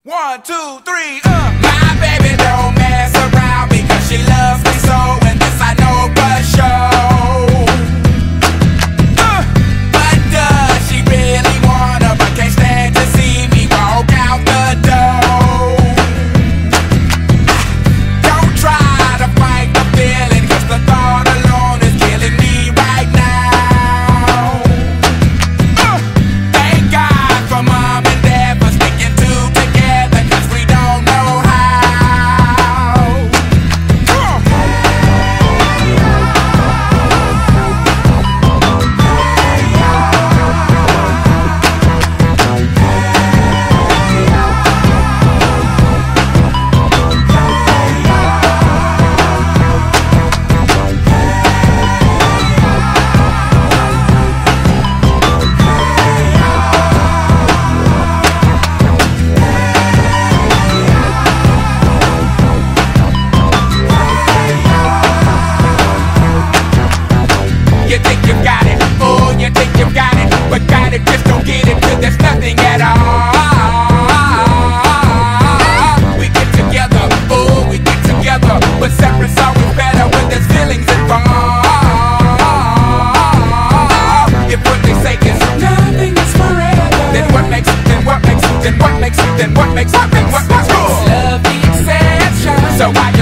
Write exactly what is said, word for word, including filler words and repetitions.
One, two, three, uh. My baby don't mess around because she loves me so, and this I know for sure. Uh. But does she really wanna, but can't stand to see me walk out the door? Don't try to fight the feeling, cause the thought alone is killing me right now. Uh. Thank God for mom and dad for sticking two together, cause we don't know how. You think you got it, oh, you think you got it, but got it, just don't get it till there's nothing at all. We get together, oh, we get together, but separate's always better when there's feelings involved. If what they say is nothing is forever, then what makes it, then what makes it, then what makes it, then what makes it, then what makes it? Love the exception. So I